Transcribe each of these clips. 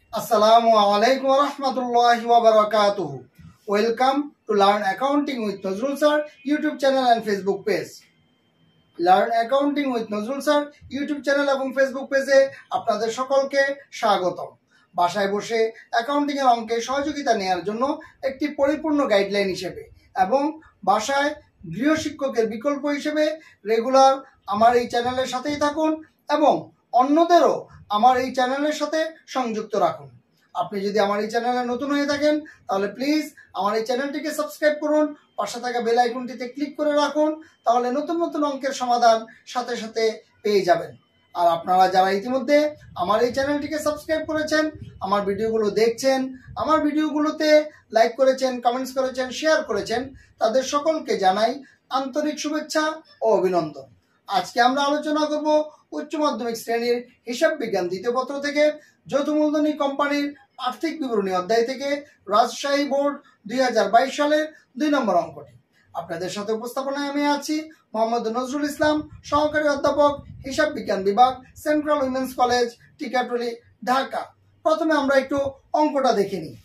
Assalamu alaikum warahmatullahi wabarakatuh. Welcome to Learn Accounting with Nazrul Sir YouTube channel and Facebook page. Learn Accounting with Nazrul Sir YouTube channel এবং Facebook পেজে আপনাদের সকলকে স্বাগতম। বাসায় বসে accounting এর অঙ্কে সহযোগিতা নেওয়ার জন্য একটি পরিপূর্ণ গাইডলাইন হিসেবে এবং বাসায় গৃহশিক্ষকের বিকল্প হিসেবে রেগুলার আমার এই চ্যানেলের সাথেই থাকুন এবং অন্যদেরও আমার এই চ্যানেলের সাথে সংযুক্ত রাখুন। আপনি যদি আমার এই চ্যানেলে নতুন হয়ে থাকেন তাহলে প্লিজ আমার এই চ্যানেলটিকে সাবস্ক্রাইব করুন, পাশে থাকা বেল আইকনটিতে ক্লিক করে রাখুন, তাহলে নতুন নতুন অঙ্কের সমাধান সাথে সাথে পেয়ে যাবেন। আর আপনারা যারা ইতিমধ্যে আমার এই চ্যানেলটিকে সাবস্ক্রাইব করেছেন, আমার ভিডিওগুলো দেখছেন, আমার ভিডিওগুলোতে লাইক করেছেন, কমেন্টস করেছেন, শেয়ার করেছেন, তাদের সকলকে জানাই আন্তরিক শুভেচ্ছা ও অভিনন্দন। আজকে আমরা আলোচনা করব উচ্চ মাধ্যমিক শ্রেণীর হিসাব বিজ্ঞান দ্বিতীয় পত্র থেকে যৌথ মূলধনী কোম্পানির আর্থিক বিবরণী অধ্যায় থেকে রাজশাহী বোর্ড 2022 সালের 2 নম্বর অঙ্কটি। আপনাদের সাথে উপস্থাপনায় আমি আছি মোহাম্মদ নজরুল ইসলাম, সহকারী অধ্যাপক, হিসাব বিজ্ঞান বিভাগ, central women's college, Tikatuli, Dhaka. প্রথমে আমরা একটু অঙ্কটা দেখে নিই।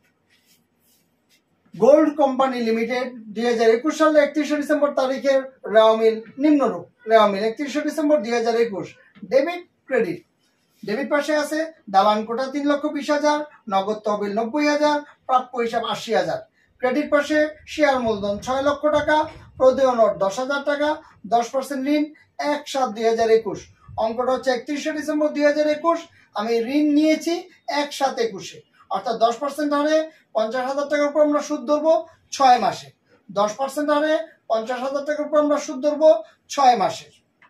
গোল্ড কোম্পানি লিমিটেড 2021 সালে 31 ডিসেম্বর তারিখের রেওয়া মিল নিম্নরূপ। রেওয়া মিল 31 ডিসেম্বর 2021। Debit credit. ডেবিট পাশে আছে দালান কোটা 3,20,000, নগদ তহবিল 90,000, প্রাপ্য হিসাব 80,000। ক্রেডিট পাশে শেয়ার মূলধন 6 লক্ষ টাকা, প্রদেয় নোট 10,000 টাকা, 10% ঋণ 1/7/2021। অঙ্কটা হচ্ছে 31 ডিসেম্বর 2021। আমি ঋণ নিয়েছি 1/7/21-এ, অর্থাৎ 10% হারে 50,000 টাকার উপর আমরা সুদ ধরবো 6 মাসে। 10% হারে 50,000 টাকার উপর আমরা সুদ ধরবো 6 মাসে।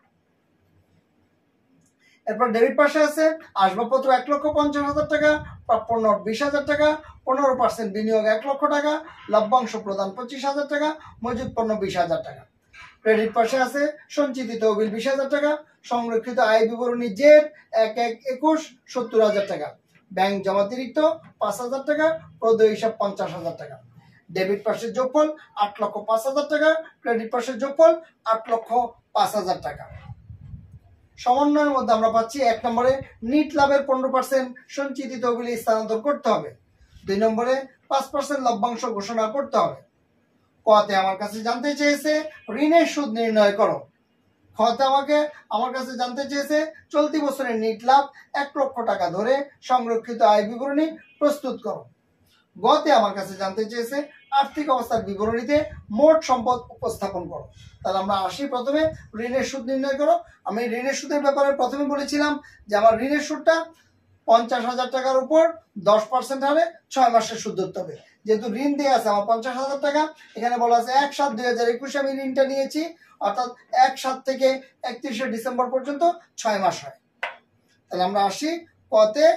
এরপর ডেবিট পাশে আছে আসবাবপত্র 1,50,000 টাকা, প্রাপ্য নোট 20,000 টাকা, 15% বিনিয়োগ 1 লক্ষ টাকা, লভ্যাংশ প্রদান 25,000 টাকা, মজুদ পণ্য 20,000 টাকা। ক্রেডিট পাশে আছে সঞ্চিত তহবিল 20,000 টাকা, সংরক্ষিত আয় বিবরণী জেড 1/1/21 70,000 টাকা, ব্যাংক জমাতিরিক্ত 5,000 টাকা, প্রদেয় হিসাব 50,000 টাকা। ডেবিট পাশের যোগফল 8,05,000 টাকা, ক্রেডিট পাশের যোগফল 8,05,000 টাকা। সমন্বয়ের মধ্যে আমরা পাচ্ছি 1 নম্বরে নিট লাভের 15% সঞ্চিত তহবিলে স্থানান্তর করতে হবে। 2 নম্বরে 5% লভ্যাংশ ঘোষণা করতে হবে। কতে আমার কাছে জানতে চেয়েছে ঋণের সুদ নির্ণয় করো। খতে আমার কাছে জানতে চেয়েছে চলতি বছরের নিট লাভ 1 লক্ষ টাকা ধরে সংরক্ষিত আয় বিবরণী প্রস্তুত করো। গতে আমার কাছে জানতে চেয়েছে আর্থিক অবস্থার বিবরণীতে মোট সম্পদ উপস্থাপন করো। তাহলে আমরা আসি প্রথমে ঋণের সুদ নির্ণয় করো। আমি ঋণের সুদের ব্যাপারে প্রথমে বলেছিলাম যে আমার ঋণের সুদটা 50,000 টাকার উপর 10% হারে 6 মাসের সুদ ধরতে হবে। যেহেতু ঋণ দিয়ে আছে আমার 50,000 টাকা, এখানে বলা আছে 1/7/2021 আমি ঋণটা নিয়েছি, অর্থাৎ 1/7 থেকে 31 ডিসেম্বর পর্যন্ত 6 মাস হয়। তাহলে আমরা আসি কতে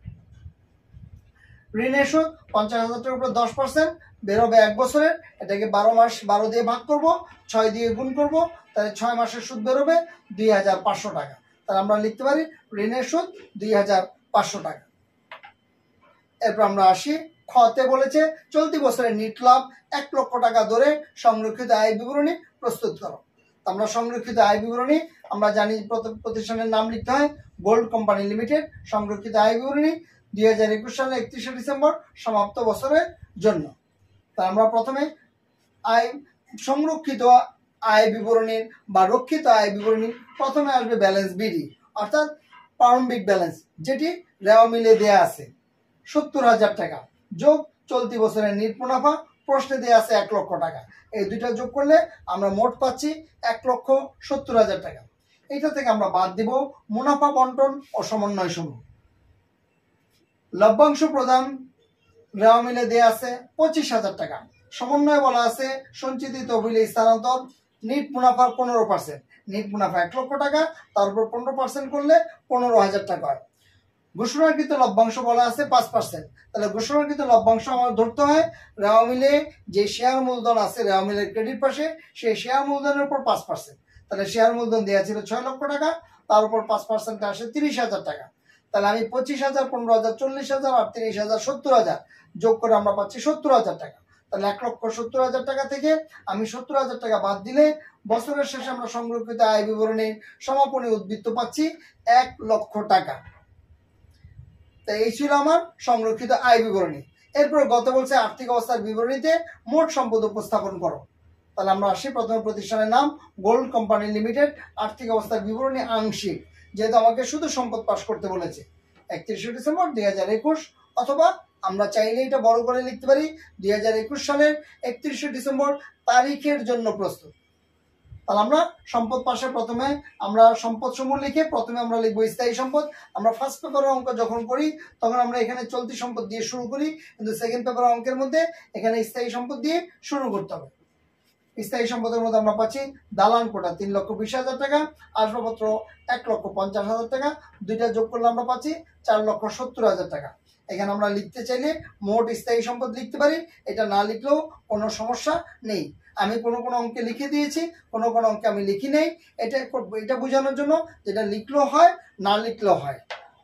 ঋণের সুদ 50,000 টাকার উপর 10% বেরোবে 1 বছরের, এটাকে 12 মাস 12 দিয়ে ভাগ করব, 6 দিয়ে গুণ করব, তাহলে 6 মাসের সুদ বেরোবে 2,500 টাকা। তাহলে আমরা লিখতে পারি ঋণের সুদ 2,500 টাকা। এরপর আমরা আসি খতে বলেছে চলতি বছরের নিট লাভ 1 লক্ষ টাকা ধরে সংরক্ষিত আয় বিবরণী প্রস্তুত করো। আমরা সংরক্ষিত আয় বিবরণী আমরা জানি প্রতিষ্ঠানের নাম লিখতে হয় গোল্ড কোম্পানি লিমিটেড। সংরক্ষিত আয় বিবরণী 2021 সালে 31 ডিসেম্বর সমাপ্ত বছরের জন্য। তা আমরা প্রথমে সংরক্ষিত আয় বিবরণীর বা রক্ষিত আয় বিবরণী প্রথমে আসবে ব্যালেন্স বিডি, অর্থাৎ প্রারম্ভিক ব্যালেন্স, যেটি রেওয়া মিলে দেয়া আছে 70,000 টাকা, যোগ চলতি বছরের নিট মুনাফা, প্রশ্নে দেয়া আছে 1 লক্ষ টাকা। এই দুইটা যোগ করলে আমরা মোট পাচ্ছি 1,70,000 টাকা। এটা থেকে আমরা বাদ দিব মুনাফা বন্টন ও সমন্বয় সমূহ। লভ্যাংশ প্রদান রেওয়া মিলে দেয়া আছে 25,000 টাকা। সমন্বয় বলা আছে সঞ্চিত তহবিলে স্থানান্তর নিট মুনাফার 15%। নিট মুনাফা 1 লক্ষ টাকা, তার উপর 15% করলে 15,000 টাকা হয়। ঘোষণাকৃত লভ্যাংশ বলা আছে 5%। তাহলে ঘোষণাকৃত লভ্যাংশ আমার ধরতে হয় রেওয়া মিলে যে শেয়ার মূলধন আছে রেওয়া মিলের ক্রেডিট পাশে, সেই শেয়ার মূলধনের উপর 5%। তাহলে শেয়ার মূলধন দেওয়া ছিল 6 লক্ষ টাকা, তার উপর 5% আসে 30,000 টাকা। তাহলে আমি 25,000, 15,000, 40,000 আর 30,000 70,000 যোগ করে আমরা পাচ্ছি 70,000 টাকা। তাহলে 1,70,000 টাকা থেকে আমি 70,000 টাকা বাদ দিলে বছরের শেষে আমরা সংরক্ষিত আয় বিবরণীর সমাপনী উদ্বৃত্ত পাচ্ছি 1 লক্ষ টাকা। তো এই ছিল আমার সংরক্ষিত আয় বিবরণী। এরপর গত বলছে আর্থিক অবস্থার বিবরণীতে মোট সম্পদ উপস্থাপন করো। তাহলে আমরা আসি, প্রথমে প্রতিষ্ঠানের নাম গোল্ড কোম্পানি লিমিটেড, আর্থিক অবস্থার বিবরণী আংশিক, যেহেতু আমাকে শুধু সম্পদ পাস করতে বলেছে 31শে ডিসেম্বর 2021, অথবা আমরা চাইলে এটা বড় করে লিখতে পারি 2021 সালের 31শে ডিসেম্বর তারিখের জন্য প্রস্তুত। তাহলে আমরা সম্পদ পাশে প্রথমে আমরা সম্পদ সমূহ লিখে প্রথমে আমরা লিখবো স্থায়ী সম্পদ। আমরা ফার্স্ট পেপারের অঙ্ক যখন করি তখন আমরা এখানে চলতি সম্পদ দিয়ে শুরু করি, কিন্তু সেকেন্ড পেপারের অঙ্কের মধ্যে এখানে স্থায়ী সম্পদ দিয়ে শুরু করতে হবে। স্থায়ী সম্পদের মধ্যে আমরা পাচ্ছি দালান কোটা 3,20,000 টাকা, আসবাবপত্র 1,50,000 টাকা, দুইটা যোগ করলে আমরা পাচ্ছি 4,70,000 টাকা। এখানে আমরা লিখতে চাইলে মোট স্থায়ী সম্পদ লিখতে পারি, এটা না লিখলেও কোনো সমস্যা নেই। আমি কোনো অঙ্কে লিখে দিয়েছি, কোনো অঙ্কে আমি লিখি নেই, এটা বোঝানোর জন্য যেটা লিখলেও হয় না লিখলেও হয়।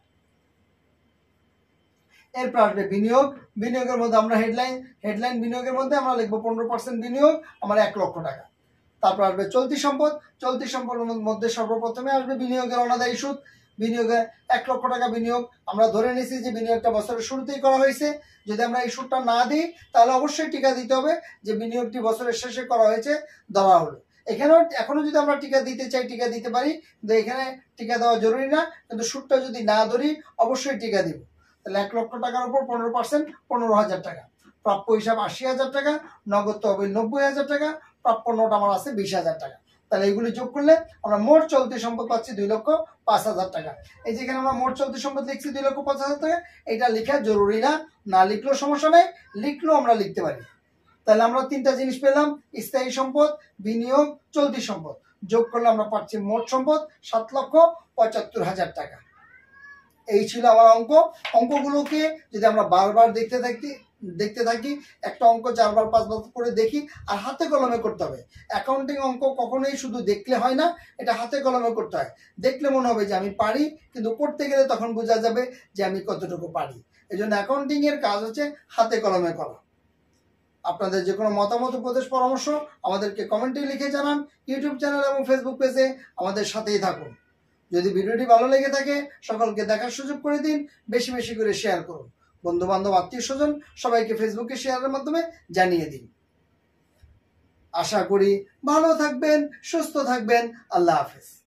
এরপর আসবে বিনিয়োগ। বিনিয়োগের মধ্যে আমরা হেডলাইন বিনিয়োগের মধ্যে আমরা লিখবো 15% বিনিয়োগ, আমার 1 লক্ষ টাকা। তারপর আসবে চলতি সম্পদ। চলতি সম্পদের মধ্যে সর্বপ্রথমে আসবে বিনিয়োগের অনাদায়ী সুদ। বিনিয়োগে 1 লক্ষ টাকা বিনিয়োগ, আমরা ধরে নিয়েছি যে বিনিয়োগটা বছরের শুরুতেই করা হয়েছে। যদি আমরা এই সুদটা না দিই তাহলে অবশ্যই টিকা দিতে হবে যে বিনিয়োগটি বছরের শেষে করা হয়েছে, দেওয়া হলো। এখানেও এখনো যদি আমরা টিকা দিতে চাই টিকা দিতে পারি, কিন্তু এখানে টিকা দেওয়া জরুরি না, কিন্তু সুদটা যদি না ধরি অবশ্যই টিকা দিব। তাহলে 1 লক্ষ টাকার উপর 15% 15,000 টাকা, প্রাপ্য হিসাব 80,000 টাকা, নগদ তহবিল 90,000 টাকা, প্রাপ্য নোট আমার আছে 20,000 টাকা। তাহলে এইগুলি যোগ করলে আমরা মোট চলতি সম্পদ পাচ্ছি 2,05,000 টাকা। এই যেখানে আমরা মোট চলতি সম্পদ লিখছি 2,05,000 টাকা, এটা লেখা জরুরি না, না লিখলেও সমস্যা নেই, লিখলেও আমরা লিখতে পারি। তাহলে আমরা তিনটা জিনিস পেলাম, স্থায়ী সম্পদ, বিনিয়োগ, চলতি সম্পদ। যোগ করলে আমরা পাচ্ছি মোট সম্পদ 7,75,000 টাকা। এই ছিল আমার অঙ্ক। অঙ্কগুলোকে যদি আমরা বারবার দেখতে থাকি, একটা অঙ্ক 4 বার 5 বার করে দেখি, আর হাতে কলমে করতে হবে। অ্যাকাউন্টিং অঙ্ক কখনোই শুধু দেখলে হয় না, এটা হাতে কলমে করতে হয়। দেখলে মনে হবে যে আমি পারি, কিন্তু করতে গেলে তখন বোঝা যাবে যে আমি কতটুকু পারি। এই জন্য অ্যাকাউন্টিং এর কাজ হচ্ছে হাতে কলমে করা। আপনাদের যে কোনো মতামত, উপদেশ, পরামর্শ আমাদেরকে কমেন্টে লিখে জানান। ইউটিউব চ্যানেল এবং ফেসবুক পেজে আমাদের সাথেই থাকুন। যদি ভিডিওটি ভালো লেগে থাকে সকলকে দেখার সুযোগ করে দিন, বেশি বেশি করে শেয়ার করুন। বন্ধু বান্ধব, আত্মীয় স্বজন সবাইকে ফেসবুকে শেয়ারের মাধ্যমে জানিয়ে দিন। আশা করি ভালো থাকবেন, সুস্থ থাকবেন। আল্লাহ হাফেজ।